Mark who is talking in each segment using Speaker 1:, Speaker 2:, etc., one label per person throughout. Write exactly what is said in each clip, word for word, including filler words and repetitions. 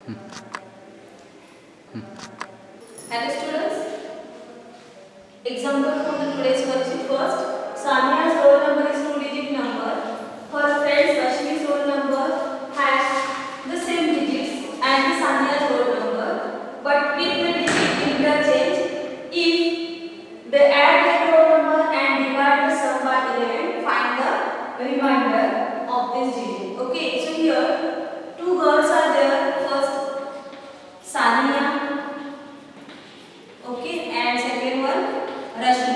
Speaker 1: Hello students, example from the today's worksheet. First, Sania's roll number is two digit number. Her friend Rashmi's roll number has the same digits and the Sania's roll number, but with the digit interchange. If they add their roll number and divide the sum by eleven, find the remainder of this digit. Okay, so here two girls are there. First, Sania. Okay, and second one, Rashmi.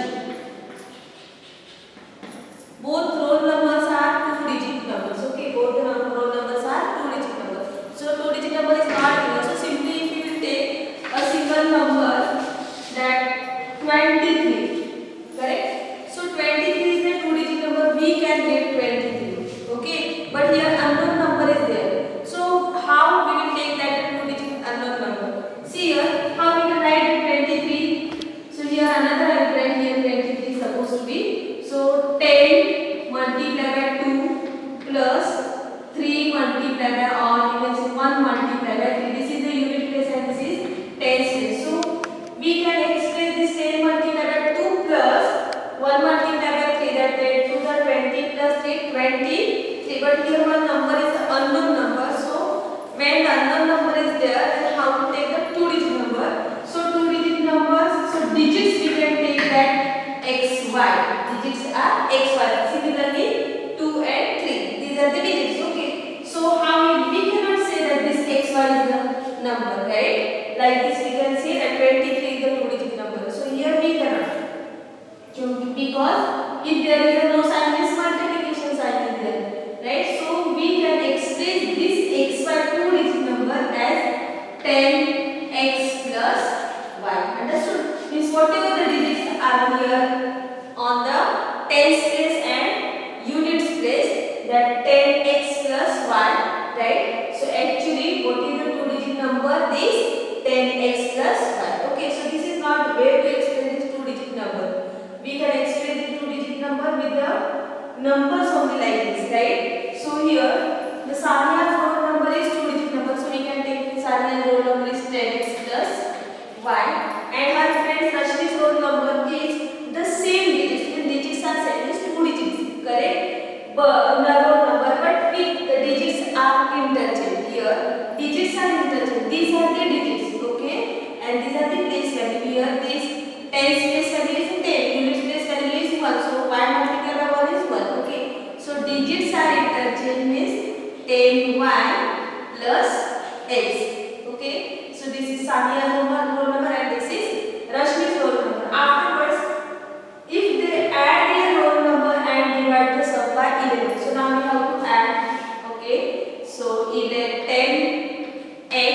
Speaker 1: Both roll numbers are two digit numbers. Okay, both the roll numbers are two digit numbers. So two digit number is not given. So simply if you will take a single number, that twenty-three, correct? So twenty-three is the two digit number. We can get twenty-three. Okay, but here unknown number is there. So how we will take that two digit unknown number? See here, how we can write twenty-three. So here another I will write here twenty-three supposed to be. So ten multiplied by two plus three multiplied by, or you can say one multiplied by three. This is the unit place and this is tens place. So we can express this ten multiplied by two plus one multiplied by three, that ten to the twenty plus three, twenty-three. But here one number is the unknown number. So when the unknown number is there, then how to take the two digit number? So two digit numbers, so digits we can take that x y. Digits are x y. Similarly, two and three. These are the digits. Okay. So how we, we cannot say that this x y is the number, right? Like this we can say that twenty-three is the two digit number. So here we cannot. Because if there is no sign, this multiplication sign is there, right? So we can express this x y two digit number as ten x plus y. Understood? Means whatever the digits are here on the tens place and units place, that ten x plus y, right? So actually what is the two digit number? This ten x plus y. Okay, so this is not the way to express this two digit number. We can express the two digit number with the numbers only like this, right? So here the Sania's roll number is two digit number, so we can take Sania's roll number is ten x plus y, and her friend Rashmi's roll number is the same digits. The digits are same, is two digits, correct? But the roll number, but with the digits are interchanged. Here digits are interchanged. These are the digits, okay, and these are the place value. Here this tens place value is ten, units place value is one. So y multiplied by one is one. Okay, so digits are interchanged, means ten y plus x. Okay, so this is Sania's roll number and this is Rashmi's roll number. Afterwards, if they add their roll number and divide the sum by eleven, so now we have to add. Okay, so ten x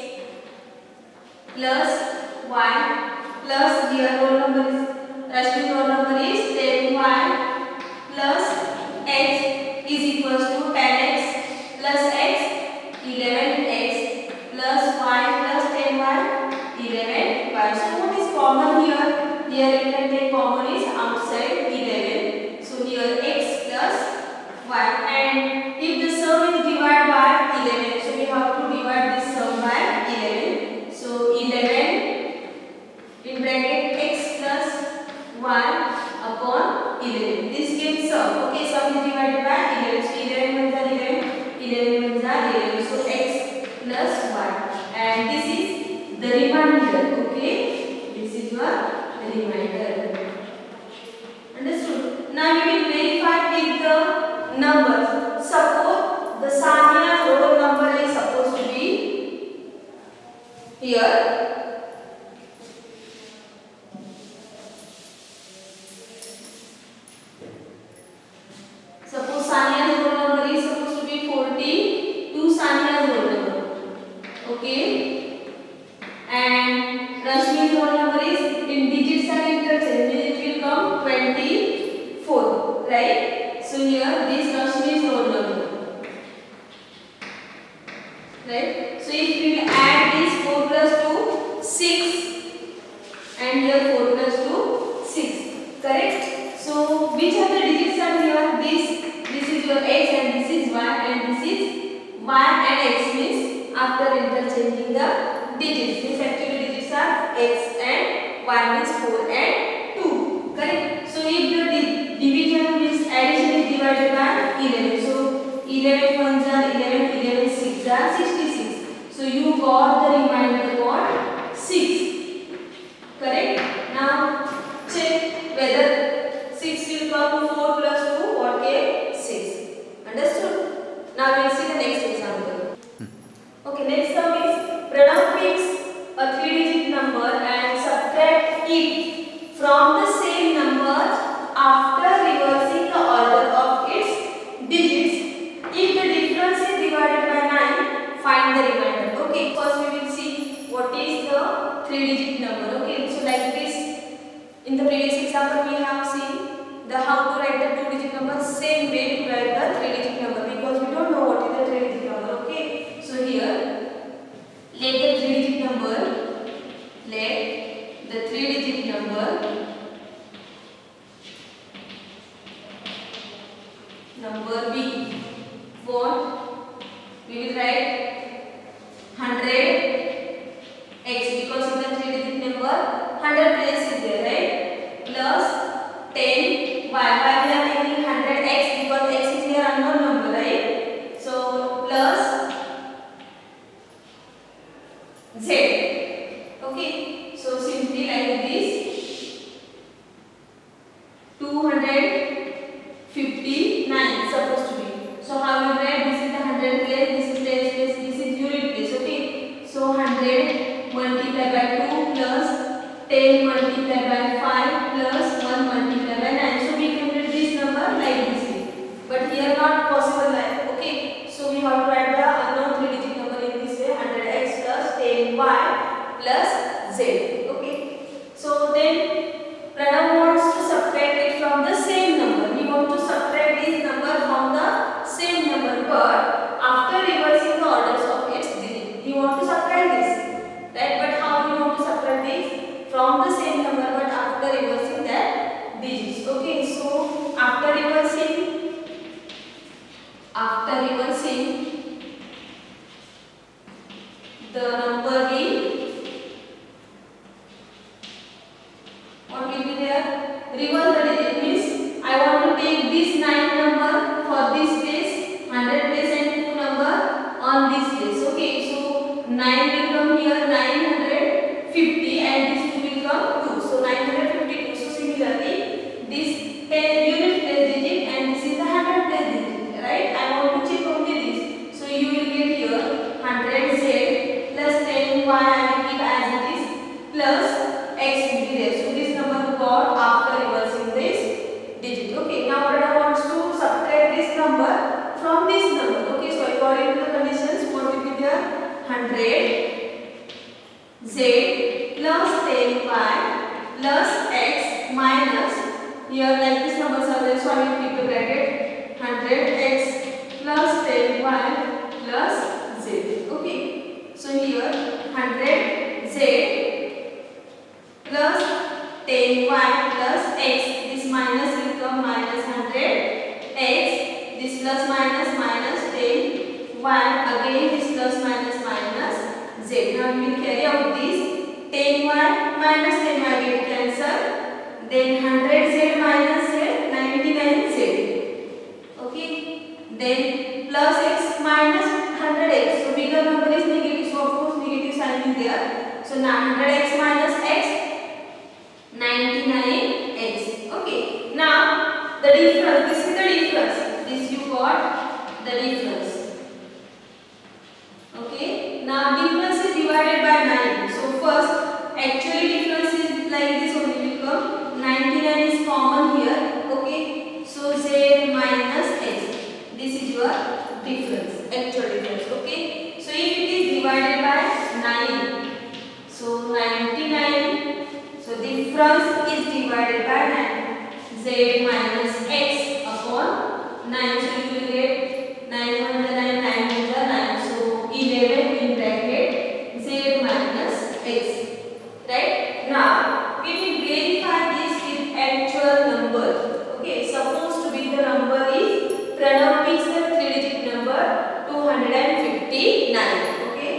Speaker 1: plus y plus their roll number is Rashmi's roll number is ten y plus x is equals to ten x plus x, eleven x plus y plus ten y, eleven y. So what is common here? Here we can take common is outside eleven. So here x plus y, and if the sum is divided by eleven, so we have to divide this sum by eleven. So eleven in bracket x plus y upon eleven. This gives sum. Okay, sum is divided by eleven. So eleven ones are eleven, eleven ones are eleven. So x plus y, and this is the remainder. Okay, this is your remainder. Understood? Now we will verify with the numbers. Suppose the Sania's roll number is supposed to be here. Suppose Sania's roll number is supposed to be forty. To Sania's roll number. Okay, and Rashmi's roll number is in digits and interchange, it will come twenty-four, right? So here this Rashmi's roll number, right? So if we will add this four plus two, six, and here four plus two, six, correct? So which of the digits are here? This this is your x and this is y, and this is y and x, means after interchanging the digits. Means actually digits are x and y means four and two. Correct? So if the di division means addition is divided by eleven. So eleven ones are eleven, eleven six are sixty-six. So you got the remainder what? six. Correct? Now check whether six will come four plus two, what came? six. Understood? Now we will see the next example. Okay, next sum is Pranav picks a three digit number and subtract it from the same number after reversing the order of its digits. If the difference is divided by nine, find the remainder. Okay, first we will see what is the three digit number. Okay, so like this, in the previous example we have seen the how to write the two digit number. Same way to write the three digit number, because we don't know what is the three digit number. Okay, so here let the three digit number let the three digit number number be what we will write one hundred x, because in the three digit number one hundred place is there, right? Plus ten y. Why we are taking one hundred x? Because x is here unknown number, right? So plus z. Okay, so simply like this, two hundred fifty-nine supposed to be. So how we write? This is the one hundred place, this is tens place, this is unit place. Okay, so one hundred multiplied by two plus ten multiplied by five plus one multiplied by nine. So we can write this number like this way. But here not possible like. Okay, so we have to write the unknown three digit number in this way, one hundred x plus ten y plus z. Okay, so then Pranav wants to subtract it from the same number. We want to subtract this number from the same number, but after reversing the orders of its digit. We want to subtract this, right? But how we want to subtract this? From the same number, but after reversing that digits. Okay, so after reversing, after reversing the number will, what will be there? Reverse the digit means I want to take this nine number for this place, one hundred place, and two number on this place. Okay, so nine will come here, nine hundred fifty, and this two will come two. So nine hundred fifty-two. So similarly, this ten unit place digit and this is the one hundred place digit, right? I want to check only this. So you will get here one hundred z plus ten y, I will keep as it is, plus x will be there. So this number we got after reversing this digit. Okay, now Pranav wants to subtract this number from this number. Okay, so according to the conditions, what will be there? one hundred z plus ten y plus x minus, here like this numbers are there, so I will keep the bracket, one hundred x plus ten y plus z. Okay, so here one hundred z plus ten y plus x, this minus will come minus one hundred x, this plus minus minus ten y, again this plus minus minus z. Now we will carry out this, ten y minus ten y get cancelled, then one hundred z minus z, ninety-nine z. Okay, then plus x minus one hundred x, so bigger number is negative, so of course negative sign is there. So one hundred x minus x, ninety-nine x. Okay, now the difference, this is the difference, this you got the difference. Okay, now difference is divided by nine. So first, actually difference is like this only will come, ninety-nine is common here. Okay, so z minus x, this is your difference, actual difference. Okay, so if it is divided by nine, so ninety-nine, so difference is divided by nine, z minus x upon nine. So you will get nine one the nine, nine one the nine. So eleven in bracket z minus x. Right? Now we will verify this with actual number. Okay, supposed to be the number is Pranav picks the three digit number two hundred fifty-nine. Okay,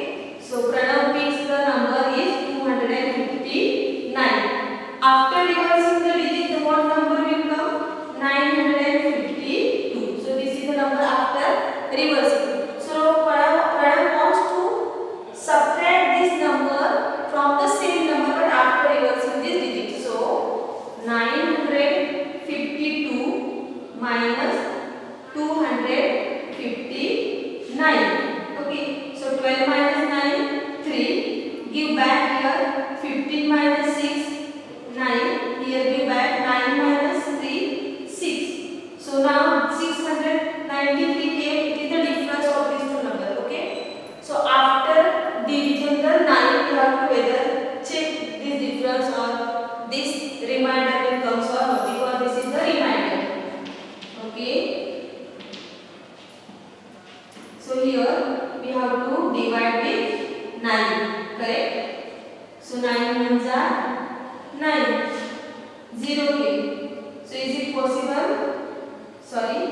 Speaker 1: So here we have to divide with nine, correct? So nine ones are nine. zero came. So is it possible? Sorry.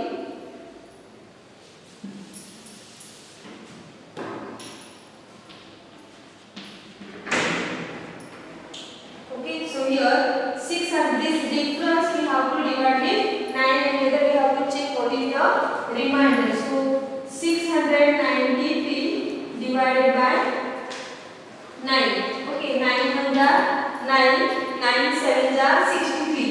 Speaker 1: Okay, so here six and this difference we have to divide with nine, and here we have to check what is the remainder. So six hundred ninety-three divided by nine. Okay, nine ones are nine, nine sevens are sixty-three.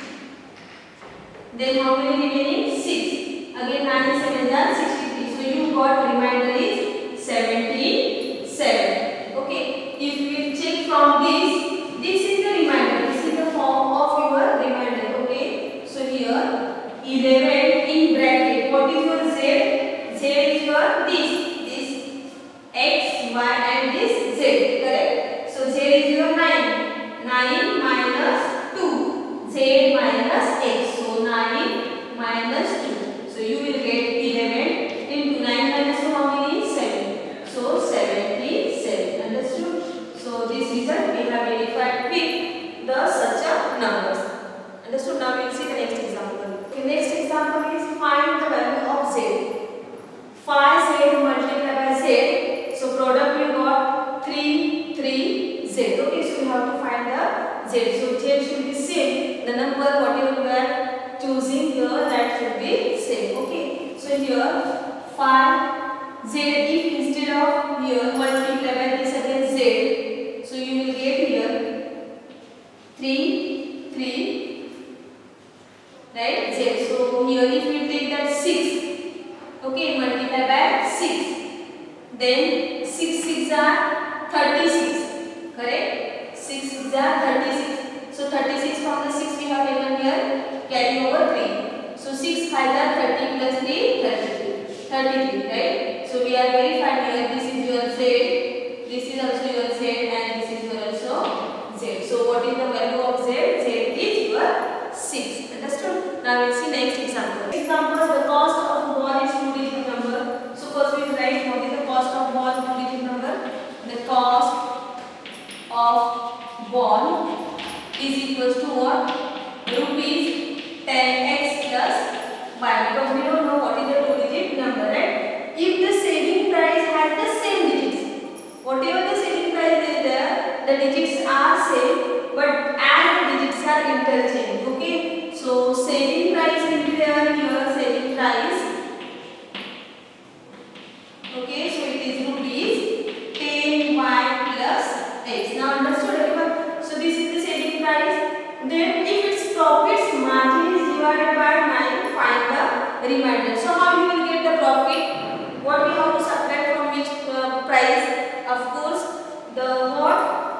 Speaker 1: Then how many remaining? six. Again nine sevens are sixty-three. So you got remainder is seventy-seven. Okay, if we check from this, this is the remainder. This is the form of your remainder. Okay, so here eleven in bracket. What is your z? Z is your this, this x, y and this z, correct? So z is your nine. nine minus two. Z minus x. So nine minus two. So you will get eleven into nine minus two. How many? seven. So seventy-seven. Understood? So this result we have verified with the such a numbers. Understood? Now we will see the next example. Okay, next example is find the value of z. five z multiplied by z. So product we got three, three, z. Okay, so we have to find the z. So z should be same. The number whatever we are choosing here, that should be same. Okay, so here five z, if instead of here multiply by this again z, so you will get here three, three, right, z. So here if we take that six, okay, multiply by six, then six six are thirty-six, correct? six six are thirty-six. So thirty-six from the six we have taken here, carry over three. So six five are thirty plus three, thirty-three. thirty-three, right? So we are verifying here, this is your z, this is also your z, and this is your also z. So what is the value of z? Z is your six. Understood? Now we will see next example. Example, the cost of ball is two digit number. So first we will write what is the cost of ball, two digit number. The cost of ball is equals to what? Rupees ten x plus y, because we don't know what is the two digit number, right? If the selling price has the same digits, whatever the selling price is there, the digits are same, but as the digits are interchanged. Okay, so selling price will be there here, selling price. Okay, so it is rupees ten y plus x. Now understood everyone? So this is the selling price. Then if its profits margin is divided by nine, find the remainder. So how you will get the profit? What we have to subtract from which uh, price? Of course, the what?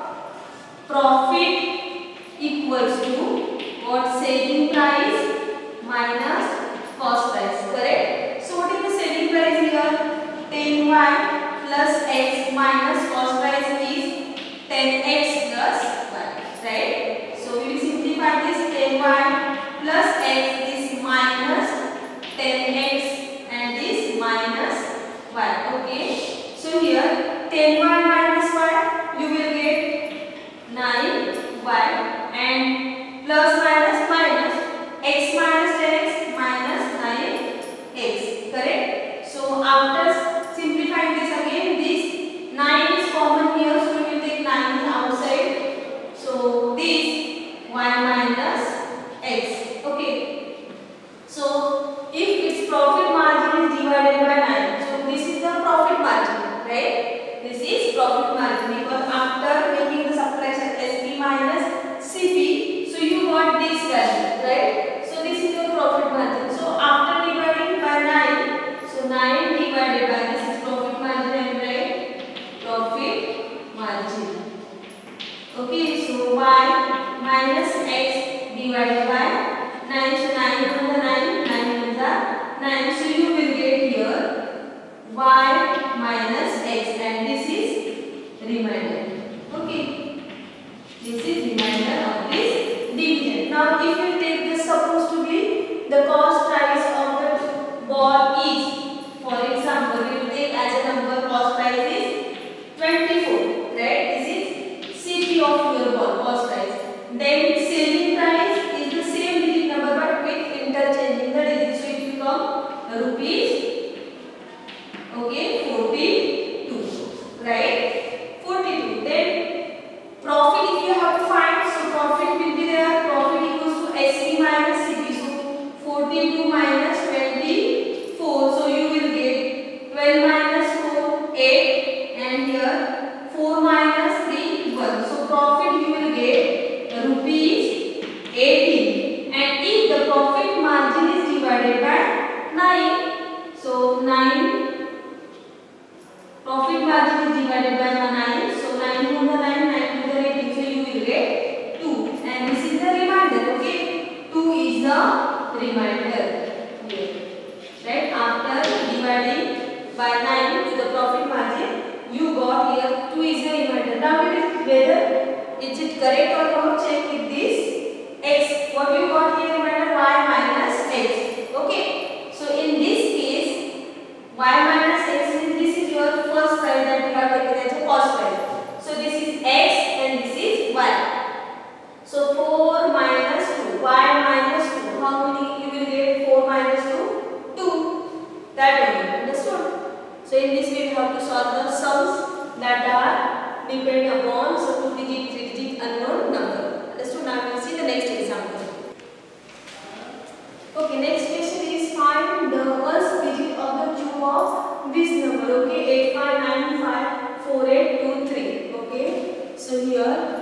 Speaker 1: Profit equals to what? Selling price minus cost price, correct? So what is the selling price here? ten y plus x minus cost price is ten x plus y, right? So we will simplify this. ten y plus x is minus ten x and this minus y. Okay, so here ten y minus y, you will get nine y, and plus minus minus x minus ten x minus nine x, correct? So after simplifying this again, this nine is common here, so we will take nine outside. So this y minus x. Okay, so if its profit margin is divided by nine, so this is the profit margin, right? This is profit margin, because after making the subtraction S P minus C P, so you got this value, right? So this is your profit margin. So after dividing by nine, so nine divided by this is profit margin, and right, profit margin. Okay, so y minus x divided by nine. So nine on the nine, nine on the nine. So you will get here y minus x, and this is remainder. Okay, this is remainder of this division. Now if you take this supposed to be the cost price of the ball is, for example, we will take Then selling price is the same digit number but with interchanging the digits. So it will become rupees, okay, forty-two, right? forty-two. Then profit, if you have to find, so profit will be there. Profit equals to S P minus C P. So forty-two minus twenty-four. So you will get twelve minus four, eight, and here four minus three, one. So profit you will get rupees eighteen. And if the profit margin is divided by nine, so nine, profit margin is divided by nine. So nine to the nine, nine to the eighteen. So you will get two. And this is the remainder. Okay, two is the remainder. Right, after dividing by nine to the profit margin, you got here two is the remainder. Now it is whether is it correct or not. Check with this x. What you got here remainder, y minus x. Okay, so in this case y minus x is, this is your first side that you have taken as a cost side. So this is x and this is y. So four minus two, y minus two. How many you will get? four minus two. That only, understood? So in this way we have to solve the sums that are depend upon so two digit, three digit unknown number. Understood? Now we will see the next example. Okay, next question is find the first digit of the cube of this number. Okay, eight five nine five four eight two three. Okay, so here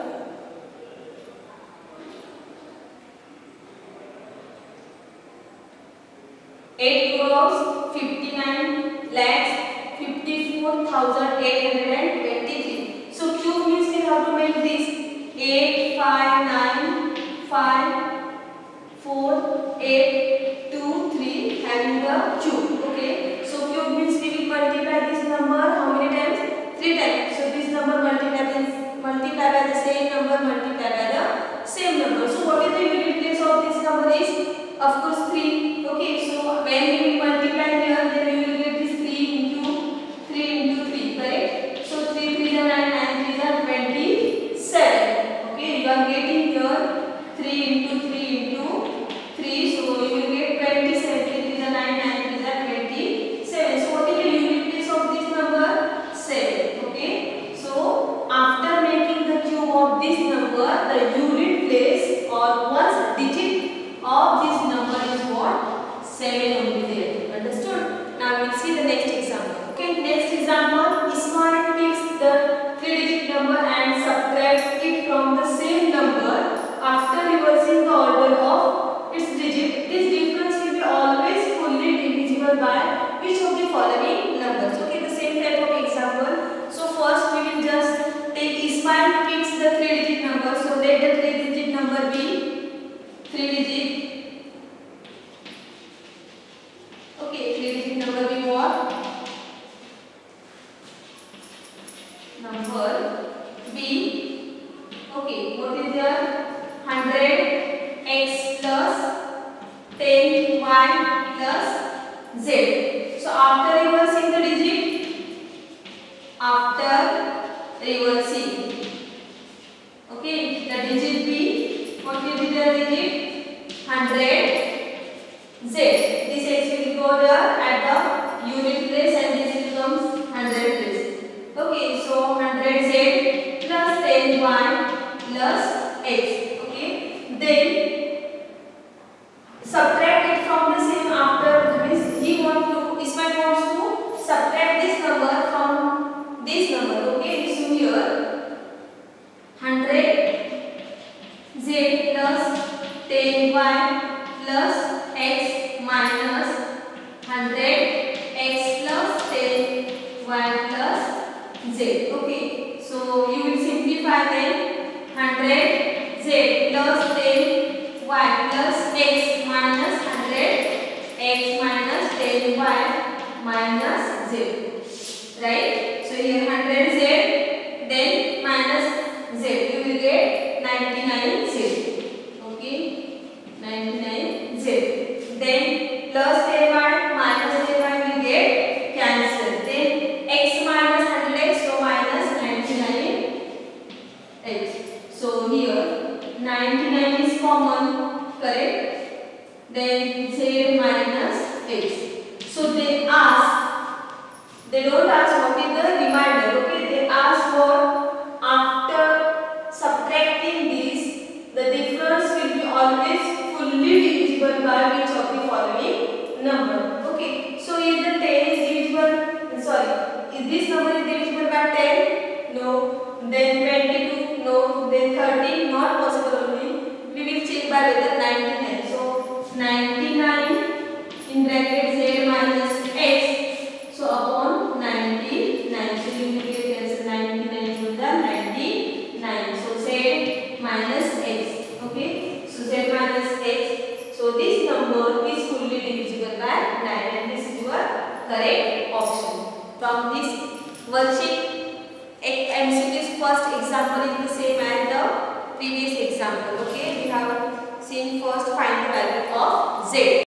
Speaker 1: eight crores fifty-nine lakhs fifty-four thousand eight hundred twenty-three. So cube means we have to make this eight five nine five four eight two three having the cube. Okay, so cube means we will multiply this number how many times? Three times. So this number multiply this multiply by the same number multiply by the same number. So what is the unit place of this number is? Of course three. Okay, so when we will multiply here, then you will get this three into three into three, correct? So three three are nine, nine three are twenty-seven. Okay, you are getting here three into three into three, so you will get twenty-seven. three three are nine, nine three are twenty-seven. So what is the unit place of this number? seven. Okay, so after making the cube of this number, the unit place or one digit of this number is what? seven only there. Understood? Now we will see the next example. Okay, next example, Ismail takes the three digit number and subtracts it from the same number after reversing the order of its digit. This difference will be always fully divisible by which of the following numbers. Okay, the same type of example. So first we will just take Ismail picks the three digit number. So let the three digit number be three digit. Okay, three digit number be what? Number B. Okay, what is your one hundred x plus ten y plus z. So after reversing the digit, after reversing, okay, the digit B, what will be the digit? one hundred z. This x will go there at the unit place and this becomes one hundred place. Okay, so one hundred z plus ten y plus x. Okay, then subtract it from the same after this. He wants to, Ismail wants to subtract this number from this number. Okay, so here one hundred z plus ten y plus x minus one hundred x plus ten y plus z. Okay, so you will simplify then one hundred z plus ten y plus x minus one hundred x minus ten y minus z. Right? So here one hundred z then minus z. You will get ninety-nine z. Okay, ninety-nine z. Then plus ten y minus ten y will get cancelled. Then x minus one hundred x, so minus ninety-nine x. So here nine So they ask, they don't ask what is the remainder, okay, they ask for after subtracting this, the difference will be always fully divisible by which of the following number. Okay, so is the ten is divisible, sorry, is this number is divisible by ten? No. Then twenty-two? No. Then thirty? Not possible only. We will check by whether ninety-nine. So ninety-nine in bracket z minus x. So upon ninety-nine. So you will get cancel ninety-nine to the ninety-nine. So z minus x. Okay. So z minus x. So this number is fully divisible by nine, and this is your correct option. From this worksheet, M C Q's first example is the same as the previous example. Okay, we have seen first find the value of z.